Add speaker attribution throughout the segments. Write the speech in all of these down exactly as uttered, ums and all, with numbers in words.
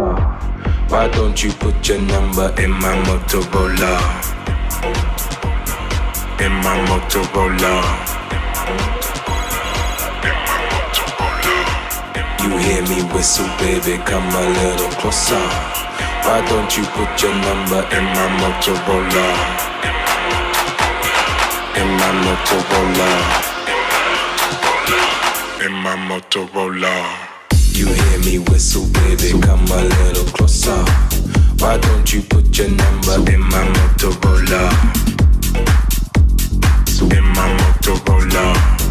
Speaker 1: closer. Why don't you put your number in my Motorola? In my Motorola. You hear me whistle, baby, come a little closer. Why don't you put your number in my Motorola? In my Motorola. In my Motorola. You hear me whistle, baby, come a little closer. Why don't you put your number in my Motorola? In my Motorola.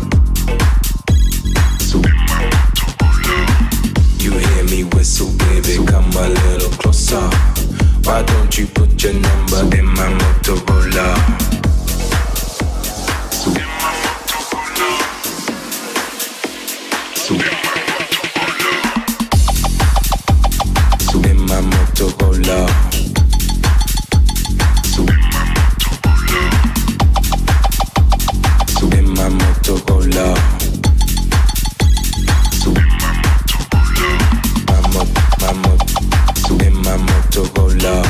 Speaker 1: You hear me whistle, baby, come a little closer. Why don't you put your number in my Motorola? In my Motorola. In my Motorola. In my Motorola. In my Motorola.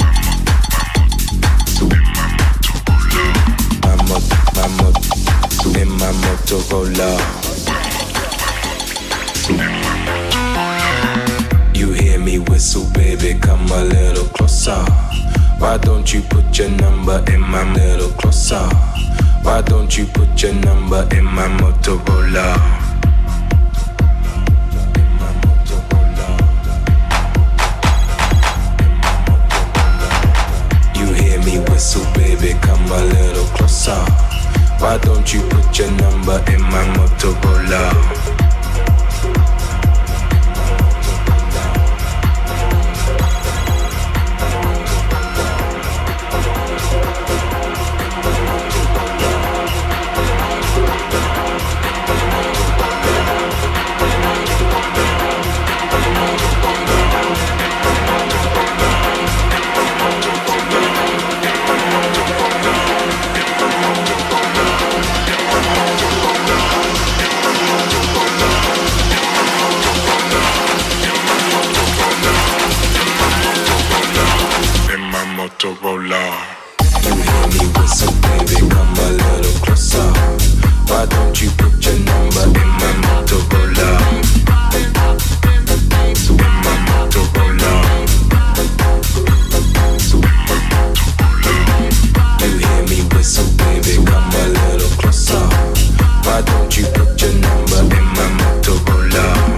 Speaker 1: In my Motorola. You hear me whistle, baby, come a little closer. Why don't you put your number in my little closer? Why don't you put your number in my Motorola? Whistle, baby, come a little closer. Why don't you put your number in my Motorola? Motorola. You hear me whistle, baby, come a little closer. Why don't you put your number in my Motorola? In my Motorola. You hear me whistle, baby, come a little closer. Why don't you put your number in my Motorola?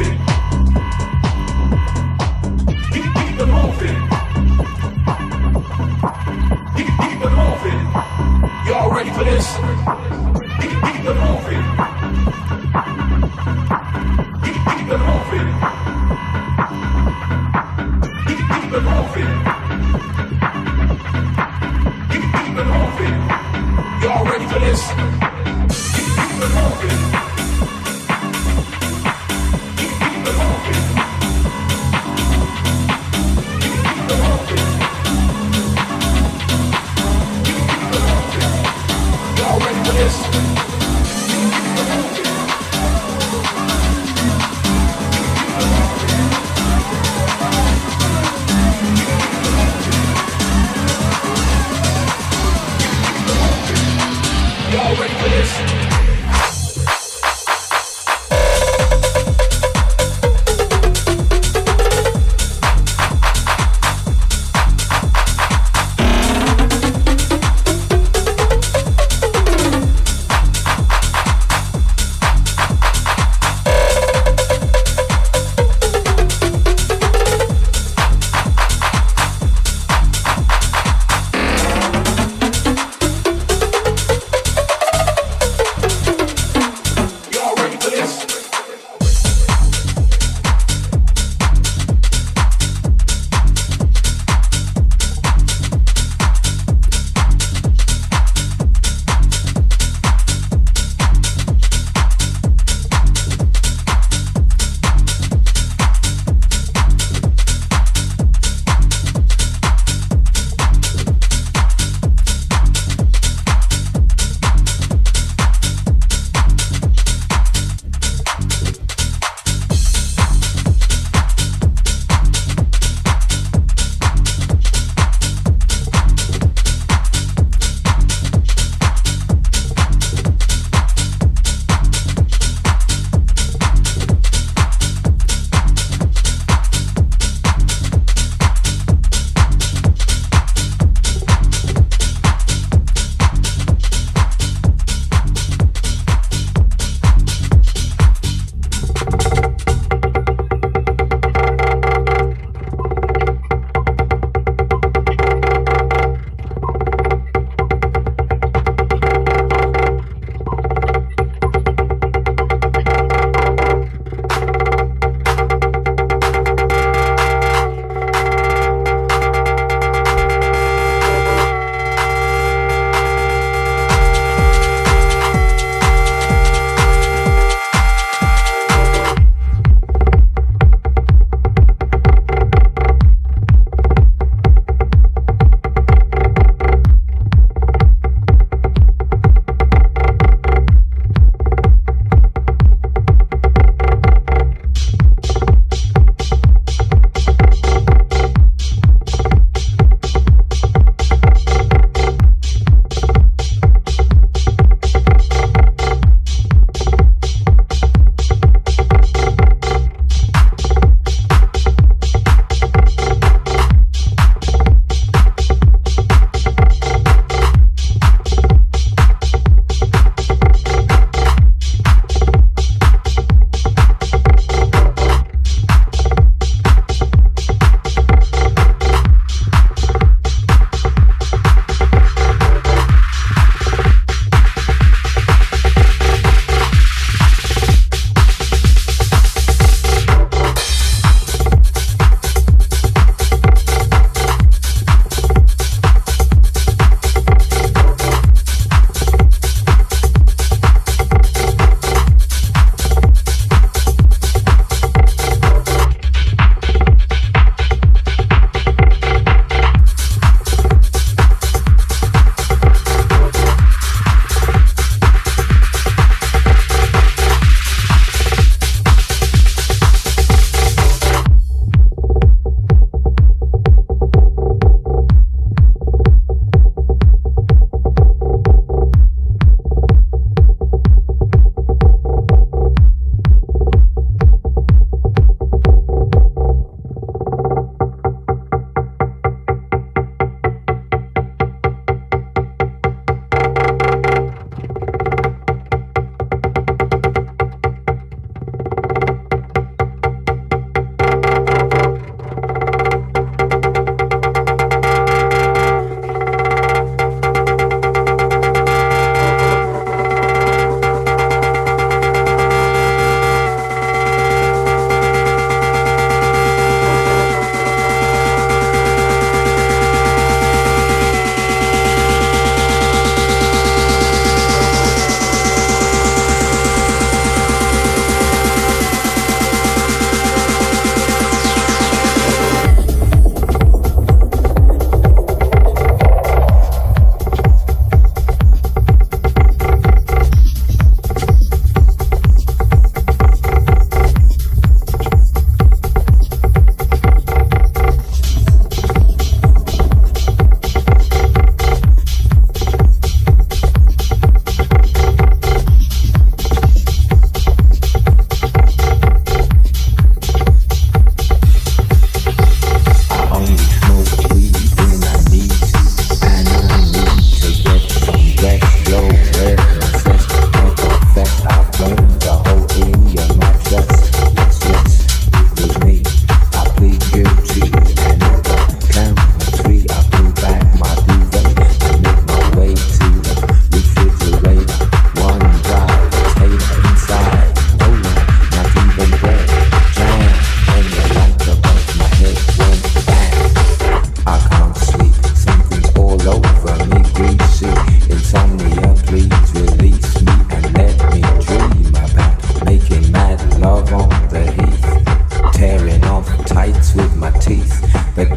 Speaker 2: Y'all ready for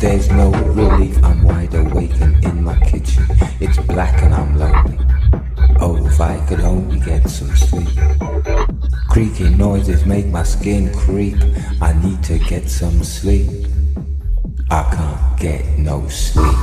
Speaker 2: there's no relief. I'm wide awake and in my kitchen. It's black and I'm lonely. Oh, if I could only get some sleep. Creaky noises make my skin creep. I need to get some sleep. I can't get no sleep.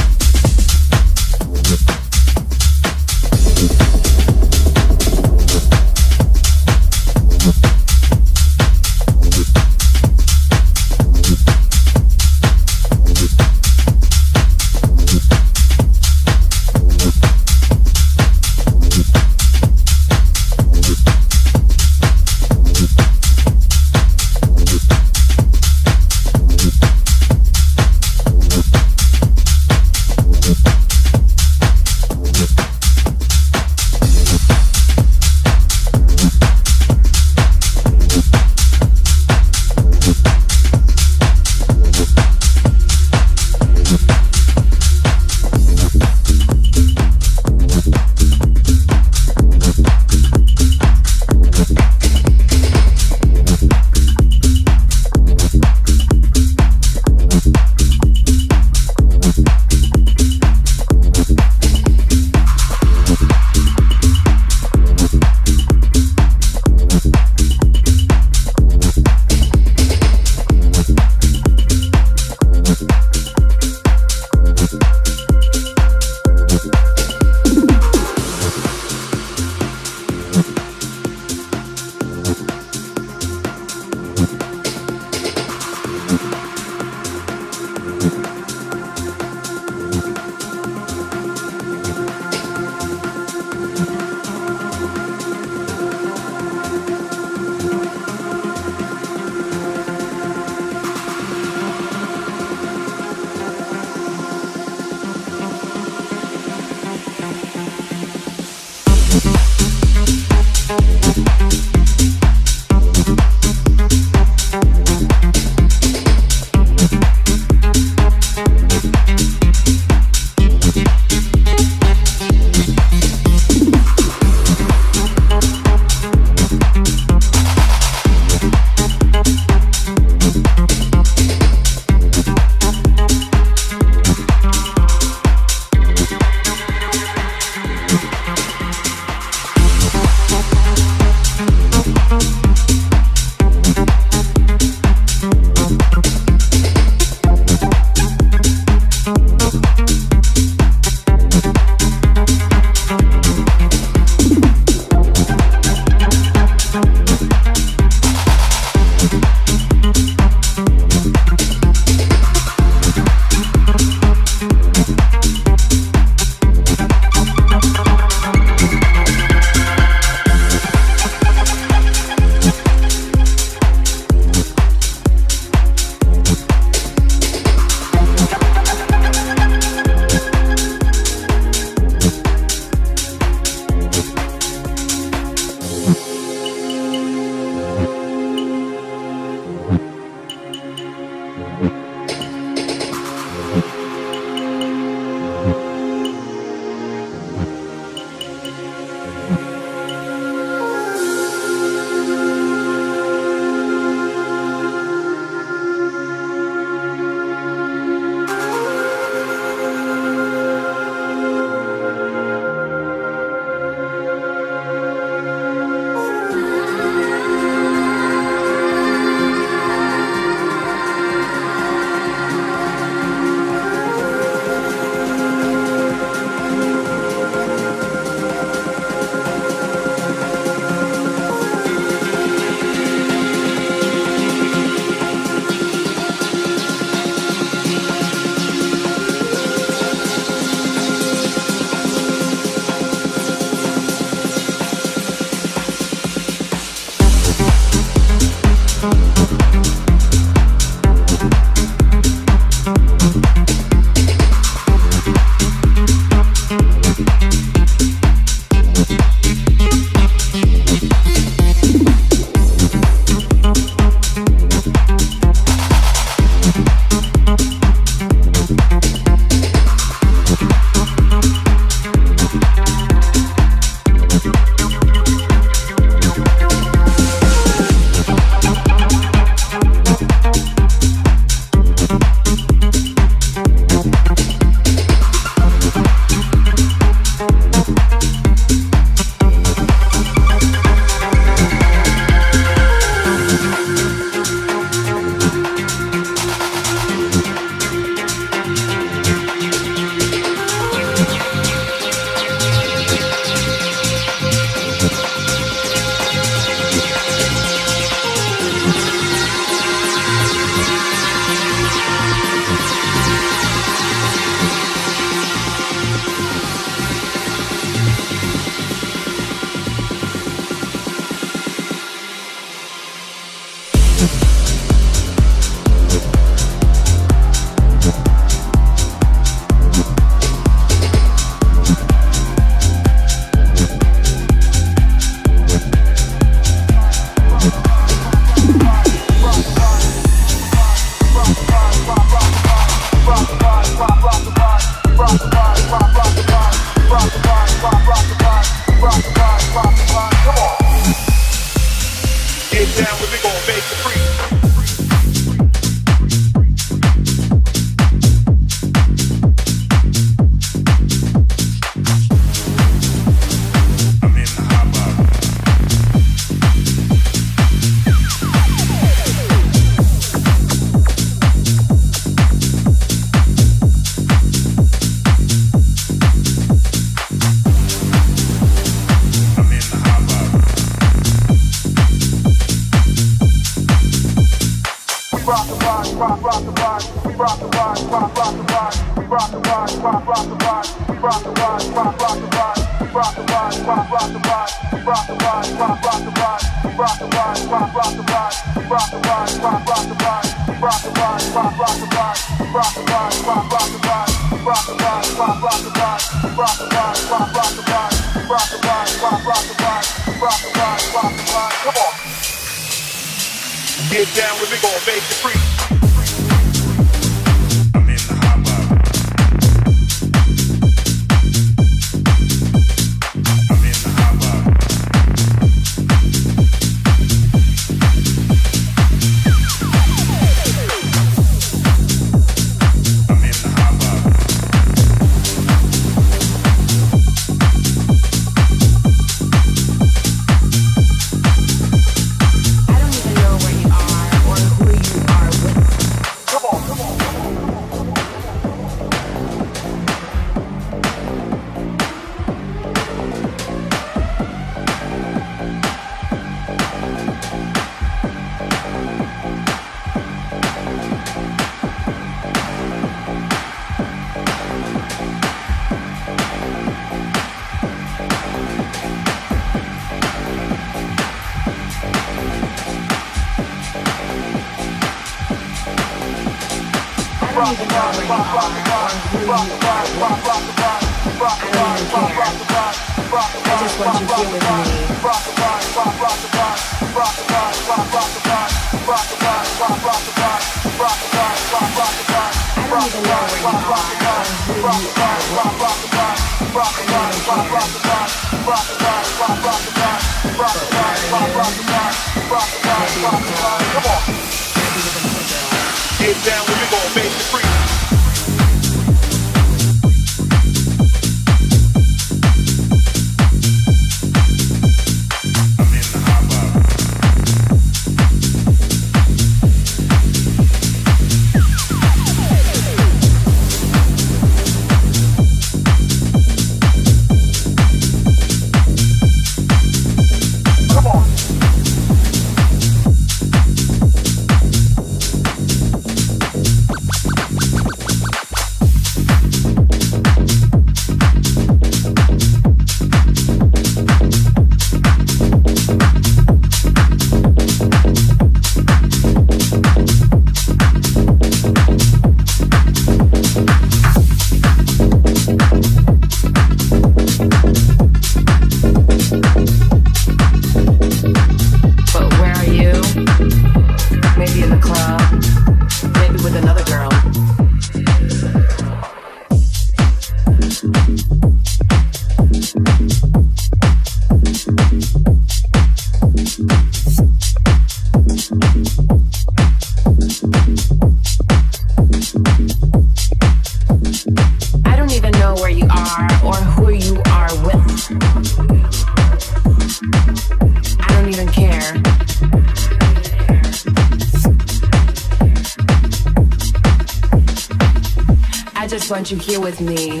Speaker 3: Want you here with me?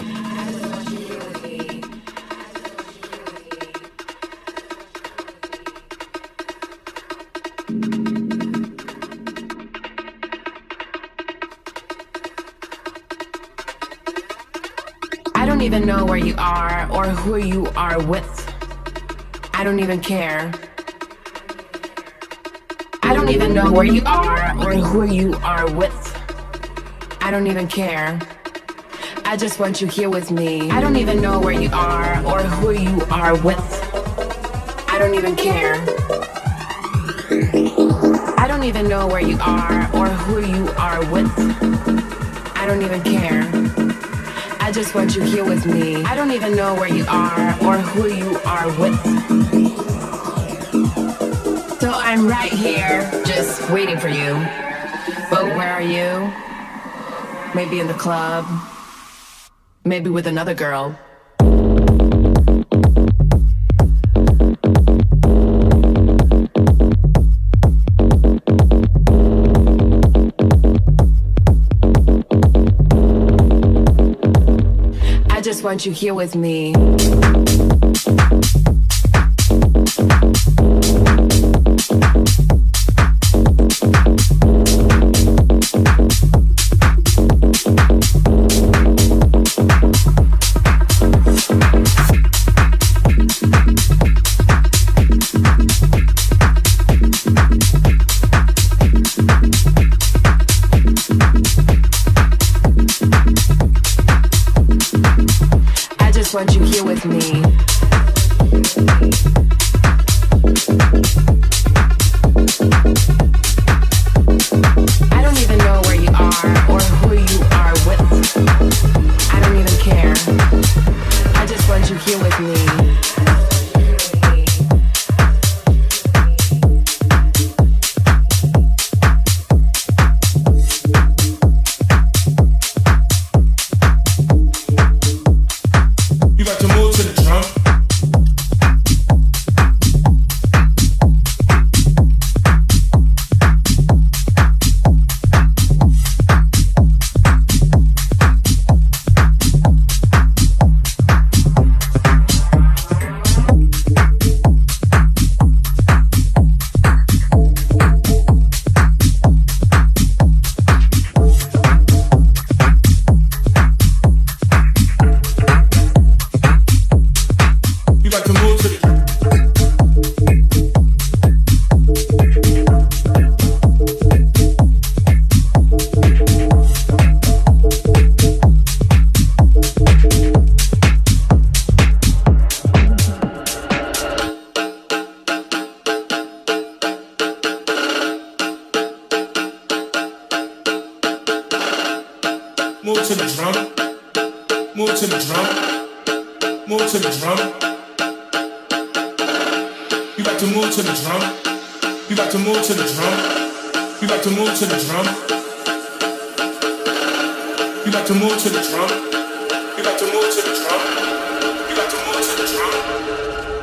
Speaker 3: I don't even know where you are or who you are with. I don't even care. I don't don't even know where you are or who you are with. I don't even care. I just want you here with me. I don't even know where you are or who you are with. I don't even care. I don't even know where you are or who you are with. I don't even care. I just want you here with me. I don't even know where you are or who you are with. So I'm right here, just waiting for you. But where are you? Maybe in the club. Maybe with another girl. I just want you here with me. Want you here with me. I don't even know where you are or who you are with. I don't even care. I just want you here with me.
Speaker 4: Move to the drum. Move to the drum. Move to the drum. You got to move to the drum. You got to move to the drum. You got to move to the drum. You got to move to the drum. You got to move to the drum. You got to move to the drum.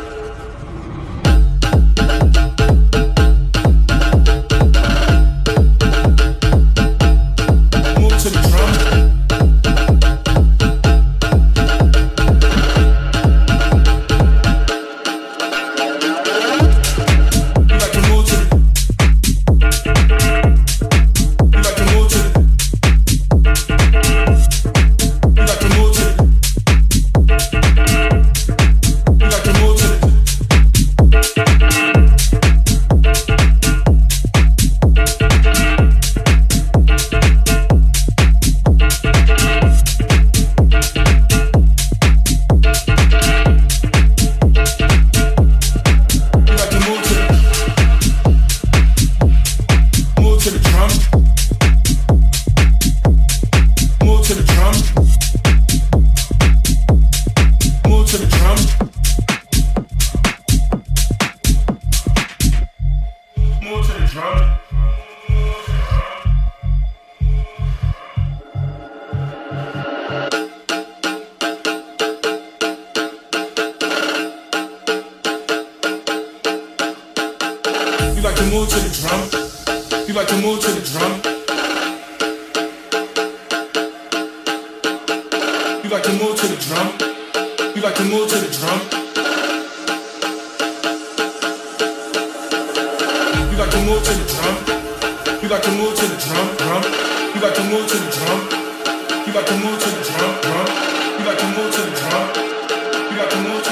Speaker 4: Move to the drum. You like to move to the drum. You like to move to the drum. You like to move to the drum. You like to move to the drum. You like to move to the drum. Drum. You like to move to the drum. You like to move to the drum. Drum. You like to move to the drum. You like to move.